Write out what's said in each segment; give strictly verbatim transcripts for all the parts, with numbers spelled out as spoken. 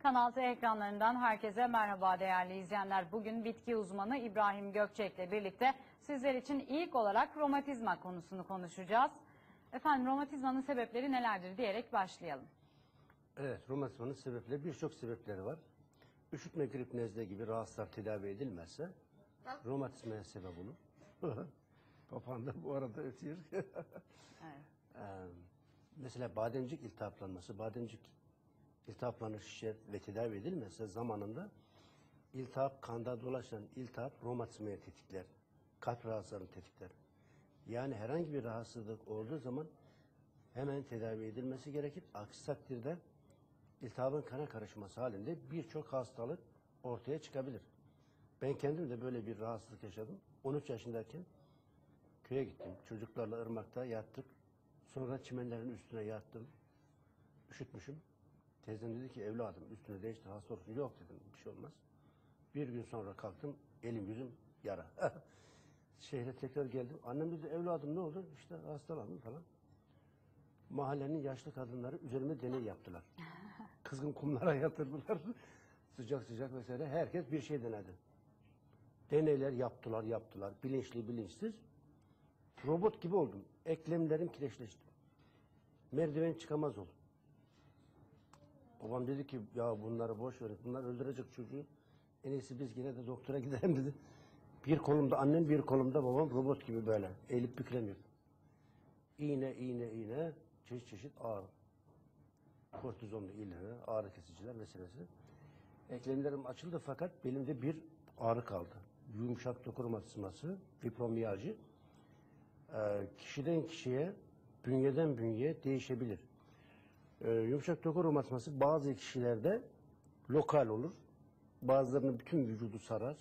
Kanal T ekranlarından herkese merhaba değerli izleyenler. Bugün bitki uzmanı İbrahim Gökçek ile birlikte sizler için ilk olarak romatizma konusunu konuşacağız. Efendim, romatizmanın sebepleri nelerdir diyerek başlayalım. Evet, romatizmanın sebepleri, birçok sebepleri var. Üşütme, grip, nezle gibi rahatsızlar tedavi edilmezse romatizmaya sebep olur. Papağan da bu arada ötüyor. Evet. ee, mesela bademcik iltihaplanması, bademcik iltihaplanır, şişer ve tedavi edilmezse zamanında iltihap, kanda dolaşan iltihap romatizmaya tetikler. Kalp rahatsızlarını tetikler. Yani herhangi bir rahatsızlık olduğu zaman hemen tedavi edilmesi gerekir. Aksi takdirde iltihabın kana karışması halinde birçok hastalık ortaya çıkabilir. Ben kendim de böyle bir rahatsızlık yaşadım. on üç yaşındayken köye gittim. Çocuklarla ırmakta yattık. Sonra çimenlerin üstüne yattım. Üşütmüşüm. Teyzem dedi ki evladım üstüne değişti, hasta olursun. Yok dedim, bir şey olmaz. Bir gün sonra kalktım, elim yüzüm yara. Şehre tekrar geldim. Annem dedi evladım ne oldu? İşte hastalandım falan. Mahallenin yaşlı kadınları üzerime deney yaptılar. Kızgın kumlara yatırdılar. Sıcak sıcak vesaire. Herkes bir şey denedi. Deneyler yaptılar, yaptılar. Bilinçli, bilinçsiz. Robot gibi oldum. Eklemlerim kireçleşti. Merdiven çıkamaz oldum. Babam dedi ki ya bunları boş verin. Bunlar öldürecek çocuğu. En iyisi biz yine de doktora gidelim dedi. Bir kolumda annem, bir kolumda babam robot gibi böyle. Eğilip büklemiyordu. İğne, iğne, iğne. Çeşit çeşit ağrı. Kortizonlu iğneler, ağrı kesiciler vesairesi. Eklemlerim açıldı fakat belimde bir ağrı kaldı. Yumuşak doku romatizması, fibromiyalji. Ee, kişiden kişiye, bünyeden bünyeye değişebilir. Ee, yumuşak doku romatizması bazı kişilerde lokal olur. Bazılarının bütün vücudu sarar.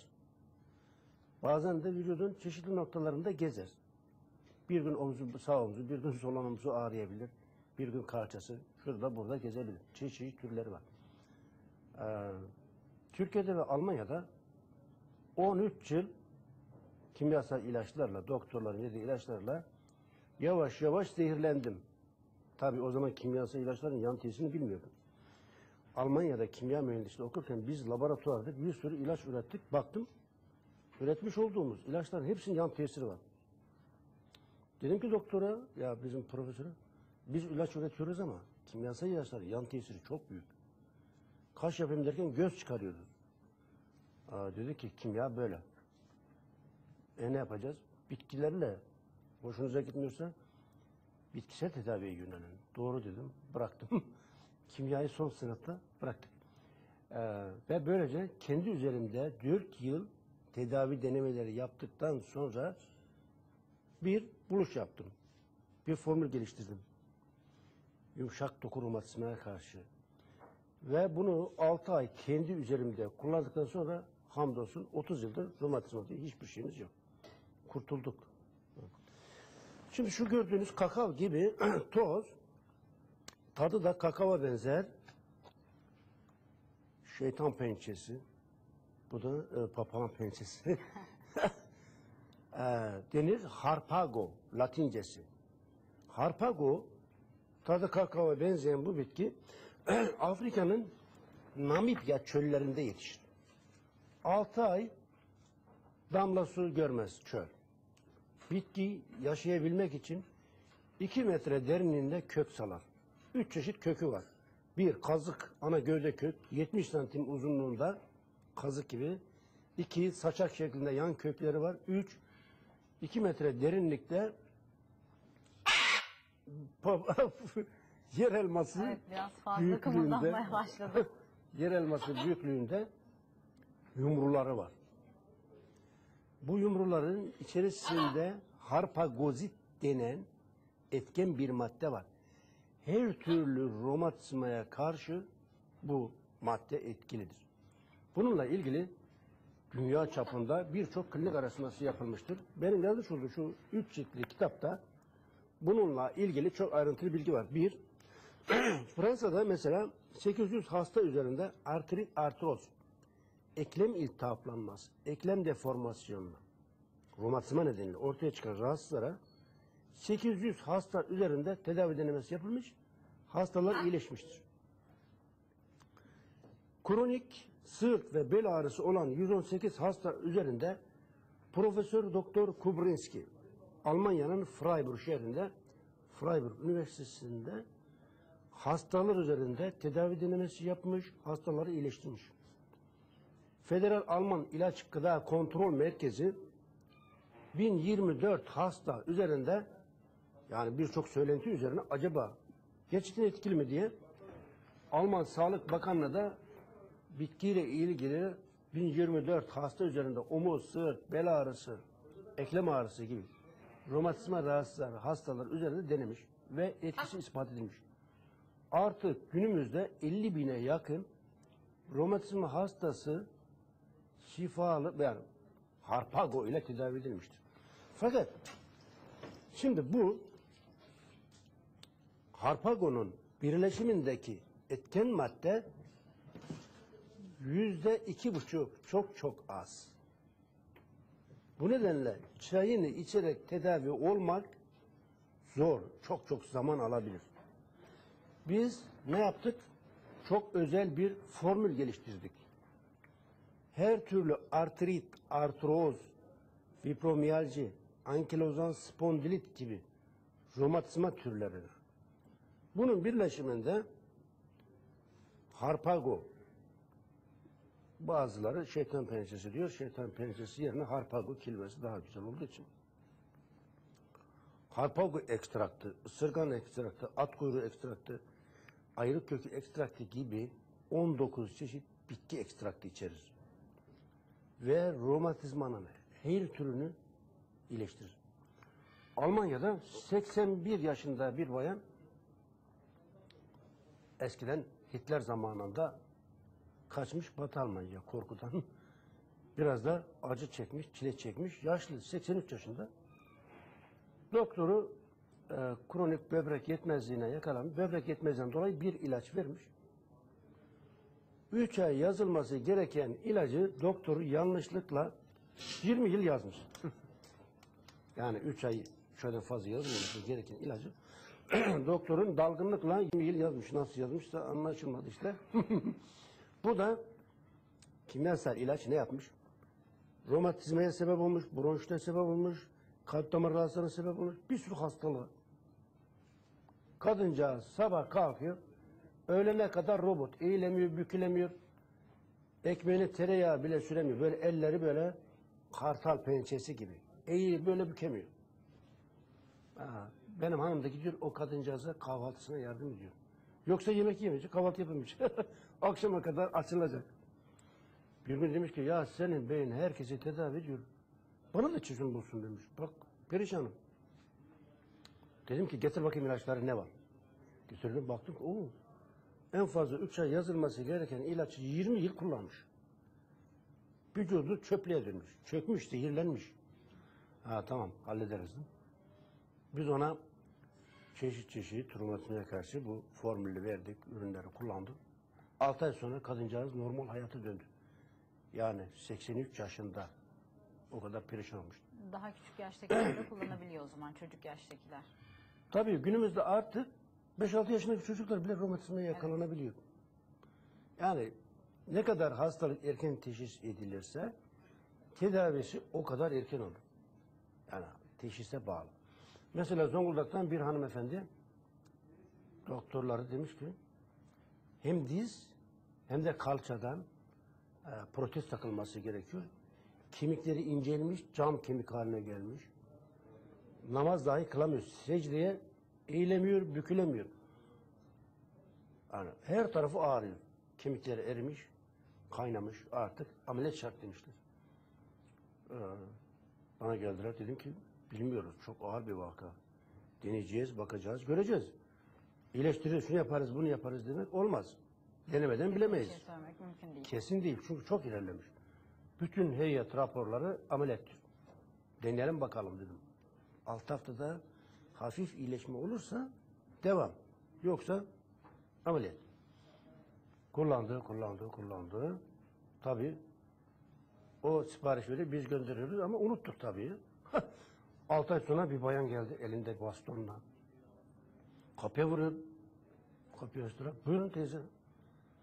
Bazen de vücudun çeşitli noktalarında gezer. Bir gün omzu, sağ omzu, bir gün sol omzu ağrıyabilir. Bir gün kalçası, şurada burada gezebilir. Çeşitli çeşit türleri var. Ee, Türkiye'de ve Almanya'da on üç yıl kimyasal ilaçlarla, doktorların yediği ilaçlarla yavaş yavaş zehirlendim. Tabii o zaman kimyasal ilaçların yan tesirini bilmiyordum. Almanya'da kimya mühendisliği okurken biz laboratuvarda bir sürü ilaç ürettik. Baktım, üretmiş olduğumuz ilaçların hepsinin yan tesiri var. Dedim ki doktora, ya bizim profesöre, biz ilaç üretiyoruz ama kimyasal ilaçların yan tesiri çok büyük. Kaş yapayım derken göz çıkarıyordu. Aa, dedi ki kimya böyle. E ne yapacağız? Bitkilerle hoşunuza gitmiyorsa bitkisel tedaviye yönelelim. Doğru dedim, bıraktım. Kimyayı son sınıfta bıraktık. Ee, ve böylece kendi üzerimde dört yıl tedavi denemeleri yaptıktan sonra bir buluş yaptım. Bir formül geliştirdim. Yumuşak doku romatizmaya karşı. Ve bunu altı ay kendi üzerimde kullandıktan sonra hamdolsun otuz yıldır romatizma diye hiçbir şeyimiz yok. Kurtulduk. Şimdi şu gördüğünüz kakao gibi toz, tadı da kakao benzer. Şeytan pençesi. Bu da e, papağan pençesi. e, denir harpago, Latincesi. Harpago, tadı kakao benzeyen bu bitki Afrika'nın Namibya çöllerinde yetişir. Altı ay damla su görmez çöl. Bitki yaşayabilmek için iki metre derinliğinde kök salar. Üç çeşit kökü var. Bir kazık, ana gövde kök, yetmiş santim uzunluğunda kazık gibi. İki saçak şeklinde yan kökleri var. Üç, iki metre derinlikte yer elması Evet, biraz fazla büyüklüğünde, kımıldanmaya başladı. yer elması büyüklüğünde yumruları var. Bu yumruların içerisinde harpagozit denen etken bir madde var. Her türlü romatizmaya karşı bu madde etkilidir. Bununla ilgili dünya çapında birçok klinik araştırması yapılmıştır. Benim yazmış olduğum şu üç ciltli kitapta bununla ilgili çok ayrıntılı bilgi var. Bir, Fransa'da mesela sekiz yüz hasta üzerinde artrit artroz, eklem iltihaplanması, eklem deformasyonu, romatizma nedeniyle ortaya çıkan rahatsızlara sekiz yüz hasta üzerinde tedavi denemesi yapılmış, hastalar iyileşmiştir. kronik sırt ve bel ağrısı olan yüz on sekiz hasta üzerinde Profesör Doktor Kubrinski, Almanya'nın Freiburg şehrinde, Freiburg Üniversitesi'nde hastalar üzerinde tedavi denemesi yapmış, hastaları iyileştirmiş. Federal Alman İlaç Gıda Kontrol Merkezi bin yirmi dört hasta üzerinde, yani birçok söylenti üzerine acaba gerçekten etkili mi diye Alman Sağlık Bakanlığı da bitkiyle ilgili bin yirmi dört hasta üzerinde omuz, sırt, bel ağrısı, eklem ağrısı gibi romatizma rahatsızları hastalar üzerinde denemiş ve etkisi ispat edilmiş. Artık günümüzde elli bine yakın romatizma hastası şifalı, yani Harpago ile tedavi edilmiştir. Fakat şimdi bu Harpago'nun birleşimindeki etken madde yüzde iki buçuk, çok çok az. Bu nedenle çayını içerek tedavi olmak zor, çok çok zaman alabilir. Biz ne yaptık? Çok özel bir formül geliştirdik. Her türlü artrit, artroz, fibromiyalji, ankilozan spondilit gibi romatizma türleridir. Bunun birleşiminde Harpago, bazıları şeytan pençesi diyor, şeytan pençesi yerine Harpago kelimesi daha güzel olduğu için. Harpago ekstraktı, ısırgan ekstraktı, at kuyruğu ekstraktı, ayrık kökü ekstraktı gibi on dokuz çeşit bitki ekstraktı içerir. Ve romatizmanın her türünü iyileştirir. Almanya'da seksen bir yaşında bir bayan, eskiden Hitler zamanında kaçmış Batı Almanya korkudan. Biraz da acı çekmiş, çile çekmiş. Yaşlı, seksen üç yaşında. Doktoru e, kronik böbrek yetmezliğine yakalanmış. Böbrek yetmezliğinden dolayı bir ilaç vermiş. üç ay yazılması gereken ilacı doktoru yanlışlıkla yirmi yıl yazmış. Yani üç ay şöyle fazla yazılması gereken ilacı doktorun dalgınlıkla yirmi yıl yazmış. Nasıl yazmışsa anlaşılmadı işte. Bu da kimyasal ilaç ne yapmış? Romatizmaya sebep olmuş, bronşite sebep olmuş, kalp damar rahatsızlığına sebep olmuş, bir sürü hastalığı. Kadıncağız sabah kalkıyor, öğlene kadar robot, eğilemiyor, bükülemiyor, ekmeğini tereyağı bile süremiyor. Böyle elleri böyle kartal pençesi gibi. Eğilip böyle bükemiyor. Ha, benim hanım da gidiyor o kadıncağıza kahvaltısına yardım ediyor. Yoksa yemek yemeyecek, kahvaltı yapamayacak. Akşama kadar açılacak. Bir gün demiş ki ya senin beyin herkesi tedavi ediyor. Bana da çözüm bulsun demiş. Bak perişanım. Dedim ki getir bakayım ilaçları ne var? Getirdim baktım ki oo, en fazla üç ay yazılması gereken ilacı yirmi yıl kullanmış. Vücudu çöplüğe dönmüş. Çökmüş, zehirlenmiş. Ha tamam hallederiz. Biz ona çeşit çeşit romatizmaya karşı bu formülü verdik, ürünleri kullandık. altı ay sonra kadıncağız normal hayata döndü. Yani seksen üç yaşında o kadar perişan olmuş. Daha küçük yaştakiler de kullanabiliyor o zaman, çocuk yaştakiler. Tabii günümüzde artık beş altı yaşındaki çocuklar bile romatizmaya yakalanabiliyor. Yani ne kadar hastalık erken teşhis edilirse tedavisi o kadar erken olur. Yani teşhise bağlı. Mesela Zonguldak'tan bir hanımefendi doktorları demiş ki hem diz hem de kalçadan e, protez takılması gerekiyor. Kemikleri incelmiş, cam kemik haline gelmiş. Namaz dahi kılamıyor. Secdeye eğilemiyor, bükülemiyor. Yani her tarafı ağrıyor. Kemikleri erimiş, kaynamış artık ameliyat şart demişler. Ee, bana geldiler dedim ki bilmiyoruz çok ağır bir vaka. Deneyeceğiz, bakacağız, göreceğiz. İyileştiririz, şunu yaparız, bunu yaparız demek olmaz. Denemeden bilemeyiz. Bir şey söylemek mümkün değil. Kesin değil çünkü çok ilerlemiş. Bütün heyet raporları ameliyat. Deneyelim bakalım dedim. Altı haftada hafif iyileşme olursa devam. Yoksa ameliyat. Kullandı, kullandı, kullandı. Tabii o siparişleri biz gönderiyoruz ama unuttuk tabii. Altı ay sonra bir bayan geldi elinde bastonla. Kapıya vuruyor. Kapıyı açtılar. Buyurun teyze.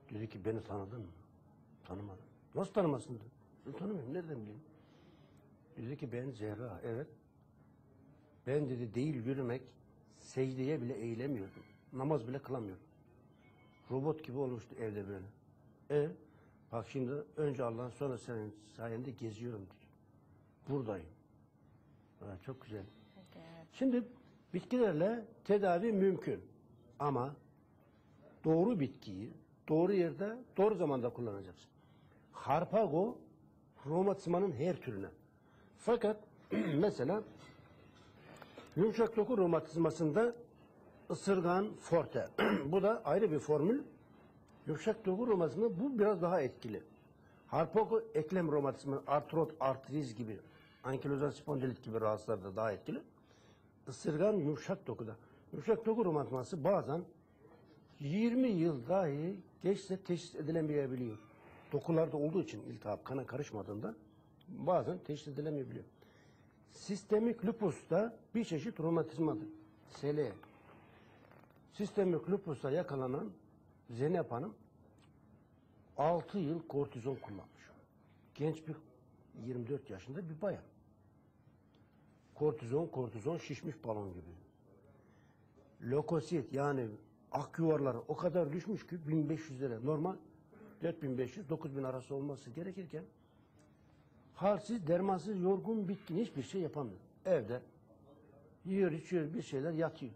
Dedi ki beni tanıdın mı? Tanımadım. Nasıl tanımasın dedi. Ben tanımıyorum. Nereden bileyim? Dedi ki ben cerrah. Evet. Ben dedi değil yürümek, secdeye bile eğilemiyordum. Namaz bile kılamıyordum. Robot gibi olmuştu evde böyle. E bak şimdi önce Allah'ın sonra senin sayende geziyorum diyor. Buradayım. Evet, çok güzel. Peki, evet. Şimdi bitkilerle tedavi mümkün. Ama doğru bitkiyi doğru yerde doğru zamanda kullanacaksın. Harpago romatizmanın her türüne. Fakat mesela yumuşak doku romatizmasında ısırgan forte. Bu da ayrı bir formül. Yumuşak doku romatizmasında bu biraz daha etkili. Harpago eklem romatizması, artrot, artriz gibi, ankilozal spondilit gibi rahatsızlarda daha etkili. Isırgan yumuşak dokuda. Yumuşak doku romatizması bazen yirmi yıl dahi geçse teşhis edilemeyebiliyor. Dokularda olduğu için iltihap kana karışmadığında bazen teşhis edilemeyebiliyor. Sistemik lupus da bir çeşit romatizmadır. S L E. Sistemik lupusa yakalanan Zeynep Hanım altı yıl kortizon kullanmış. Genç bir yirmi dört yaşında bir bayan. Kortizon, kortizon şişmiş balon gibi. Lökosit yani ak yuvarları o kadar düşmüş ki bin beş yüz lira. Normal dört bin beş yüz dokuz bin arası olması gerekirken halsiz, dermansız, yorgun, bitkin hiçbir şey yapamıyor. Evde yiyor, içiyor, bir şeyler yatıyor.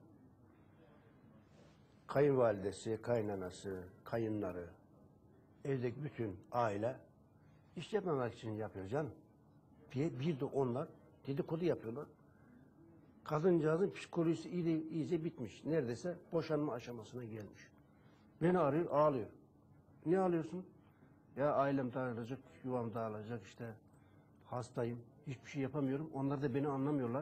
Kayınvalidesi, kaynanası, kayınları, evdeki bütün aile iş yapmamak için yapıyor canım. Bir, bir de onlar dedikodu yapıyorlar. Kadıncağızın psikolojisi iyice, iyice bitmiş. Neredeyse boşanma aşamasına gelmiş. Beni arıyor, ağlıyor. Niye ağlıyorsun? Ya ailem dağılacak, yuvam dağılacak işte. Hastayım, hiçbir şey yapamıyorum. Onlar da beni anlamıyorlar.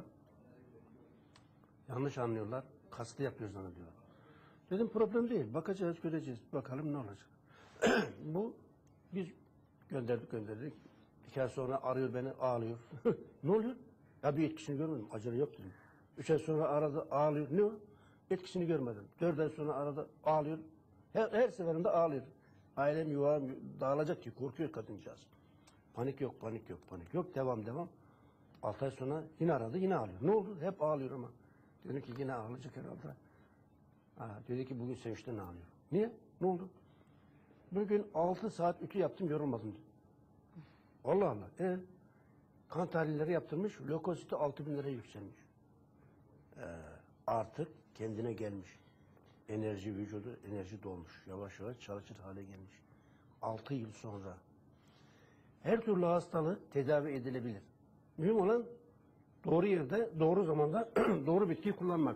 Yanlış anlıyorlar. Kastı yapıyor zannediyorlar. Dedim problem değil. Bakacağız, göreceğiz. Bakalım ne olacak. Bu biz gönderdik gönderdik. Bir ay sonra arıyor beni, ağlıyor. Ne oluyor? Ya bir etkisini görmedim. Acele yok dedim. Üç ay sonra aradı, ağlıyor. Ne o? Etkisini görmedim. Dört ay sonra arada ağlıyor. Her, her seferinde ağlıyor. Ailem yuvam dağılacak ki korkuyor kadıncağız. Panik yok, panik yok, panik yok. Devam, devam. Altı ay sonra yine aradı, yine ağlıyor. Ne oldu? Hep ağlıyor ama. Dedim ki yine ağlayacak herhalde. Ha, dedi ki bugün sevinçten ağlıyor. Niye? Ne oldu? Bugün altı saat ütü yaptım, yorulmadım. Allah Allah. E, kan tahlilleri yaptırmış, lökoziti altı bin liraya yükselmiş. Ee, artık kendine gelmiş. Enerji vücudu, enerji dolmuş. Yavaş yavaş çalışır hale gelmiş. Altı yıl sonra. Her türlü hastalık tedavi edilebilir. Mühim olan doğru yerde, doğru zamanda doğru bitkiyi kullanmak.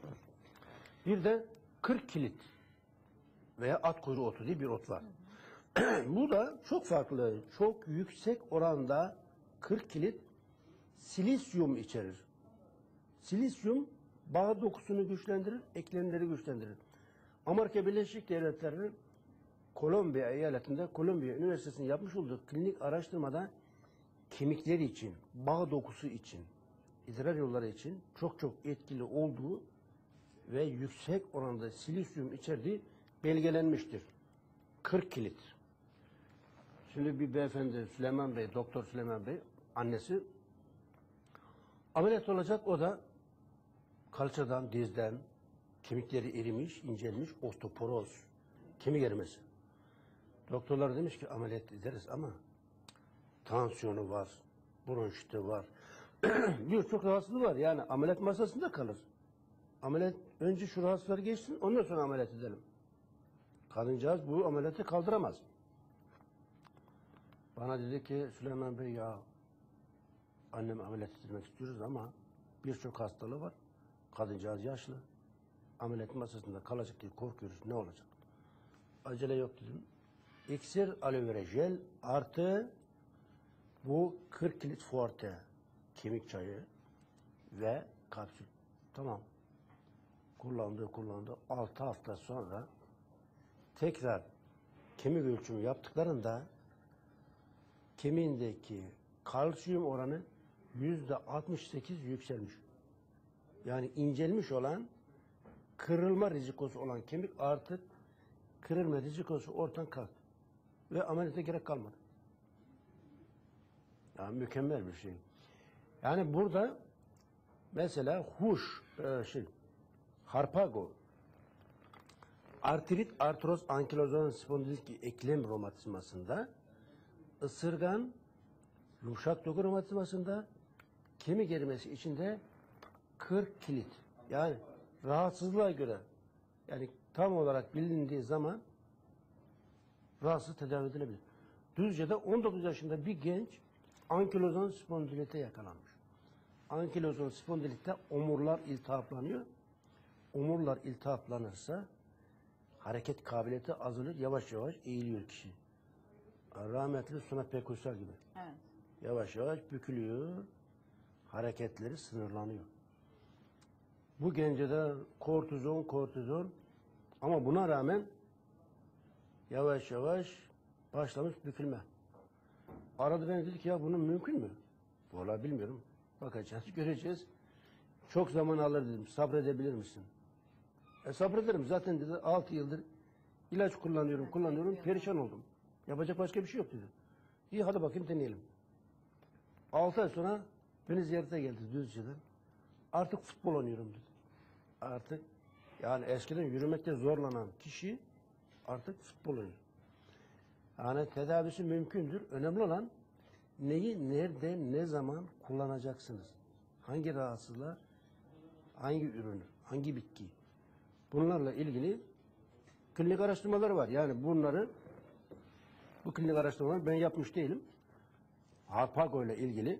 Bir de kırk kilit veya at kuyruğu otu diye bir ot var. Bu da çok farklı, çok yüksek oranda kırk kilit silisyum içerir. Silisyum bağ dokusunu güçlendirir, eklemleri güçlendirir. Amerika Birleşik Devletleri'nin Kolombiya eyaletinde Kolombiya Üniversitesi'nin yapmış olduğu klinik araştırmada kemikler için, bağ dokusu için, idrar yolları için çok çok etkili olduğu ve yüksek oranda silisyum içerdiği belgelenmiştir. kırk kilit. Şimdi bir beyefendi Süleyman Bey, Doktor Süleyman Bey, annesi ameliyat olacak, o da kalçadan, dizden kemikleri erimiş, incelmiş, osteoporoz, kemik erimesi. Doktorlar demiş ki ameliyat ederiz ama tansiyonu var, bronşiti var, birçok rahatsızlığı var. Yani ameliyat masasında kalır. Ameliyat önce şu rahatsızları geçsin, ondan sonra ameliyat edelim. Kadıncağız bu ameliyatı kaldıramaz. Bana dedi ki Süleyman Bey ya annemi ameliyat ettirmek istiyoruz ama birçok hastalığı var. Kadıncağız yaşlı. Ameliyat masasında kalacak diye korkuyoruz. Ne olacak? Acele yok dedim. İksir aloe vera jel artı bu kırk kilit forte kemik çayı ve kapsül. Tamam. Kullandı kullandı. altı hafta sonra tekrar kemik ölçümü yaptıklarında kemiğindeki kalsiyum oranı yüzde altmış sekiz yükselmiş. Yani incelmiş olan, kırılma rizikosu olan kemik artık kırılma rizikosu ortadan kalktı. Ve ameliyata gerek kalmadı. Yani mükemmel bir şey. Yani burada mesela huş, e, şey, Harpago, artrit, artroz, ankilozan spondilit eklem romatizmasında, ısırgan, yumuşak doku romatizmasında, kemik erimesi içinde kırk kilit. Yani rahatsızlığa göre, yani tam olarak bilindiği zaman rahatsız tedavi edilebilir. Düzce'de on dokuz yaşında bir genç ankilozan spondilite yakalanmış. Ankilozan spondilitte omurlar iltihaplanıyor. Omurlar iltihaplanırsa hareket kabiliyeti azalır, yavaş yavaş eğiliyor kişi. Rahmetli Suna Pekuysal gibi. Evet. Yavaş yavaş bükülüyor, hareketleri sınırlanıyor. Bu gence de kortizon, kortizon ama buna rağmen yavaş yavaş başlamış bükülme. Arada ben dedik ya bunun mümkün mü? Vallahi bilmiyorum. Bakacağız, göreceğiz. Çok zaman alır dedim. Sabredebilir misin? E sabrederim. Zaten dedi altı yıldır ilaç kullanıyorum, kullanıyorum. Perişan oldum. Yapacak başka bir şey yok dedi. İyi hadi bakayım deneyelim. altı ay sonra beni ziyarete geldi Düzce'den. Artık futbol oynuyorum dedi. Artık yani eskiden yürümekte zorlanan kişi artık futbol oynuyor. Yani tedavisi mümkündür. Önemli olan neyi, nerede, ne zaman kullanacaksınız? Hangi rahatsızlığa, hangi ürünü, hangi bitki? Bunlarla ilgili klinik araştırmaları var. Yani bunları, bu klinik araştırmaları ben yapmış değilim. Harpago ile ilgili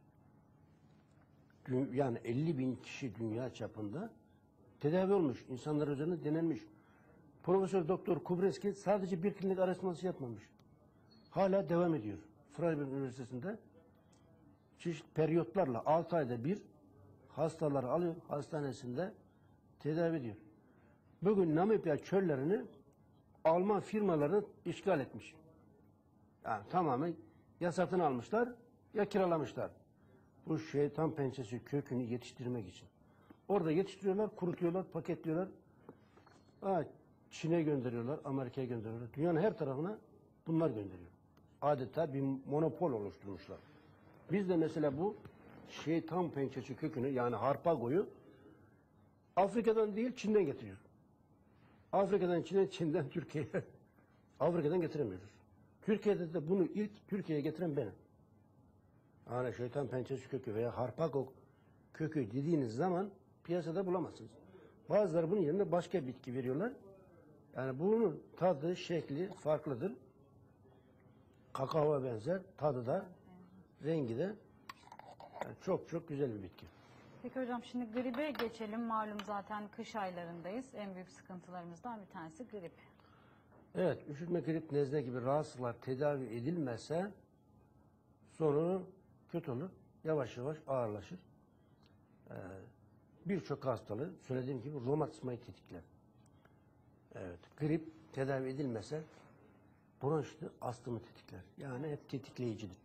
yani elli bin kişi dünya çapında tedavi olmuş. İnsanlar üzerinde denenmiş. Profesör Doktor Kubreski sadece bir klinik araştırması yapmamış. Hala devam ediyor. Freiburg Üniversitesi'nde çeşitli periyotlarla altı ayda bir hastaları alıyor, hastanesinde tedavi ediyor. Bugün Namibya çöllerini Alman firmaları işgal etmiş. Yani tamamen ya satın almışlar ya kiralamışlar. Bu şeytan pençesi kökünü yetiştirmek için. Orada yetiştiriyorlar, kurutuyorlar, paketliyorlar. Ha, Çin'e gönderiyorlar, Amerika'ya gönderiyorlar. Dünyanın her tarafına bunlar gönderiyor. Adeta bir monopol oluşturmuşlar. Biz de mesela bu şeytan pençesi kökünü yani Harpago'yu Afrika'dan değil Çin'den getiriyoruz. Afrika'dan Çin'e, Çin'den Türkiye'ye. Afrika'dan getiremiyoruz. Türkiye'de de bunu ilk Türkiye'ye getiren benim. Yani şeytan pençesi kökü veya Harpago kökü dediğiniz zaman piyasada bulamazsınız. Bazıları bunun yerine başka bitki veriyorlar. Yani bunun tadı, şekli farklıdır. Kakaoya benzer. Tadı da, rengi de yani çok çok güzel bir bitki. Peki hocam şimdi gribe geçelim. Malum zaten kış aylarındayız. En büyük sıkıntılarımızdan bir tanesi grip. Evet, üşütme, grip, nezle gibi rahatsızlıklar tedavi edilmezse sonu kötü olur. Yavaş yavaş ağırlaşır. Ee, Birçok hastalığı söylediğim gibi romatizmayı tetikler. Evet, grip tedavi edilmese bronşitli astımı tetikler. Yani hep tetikleyicidir.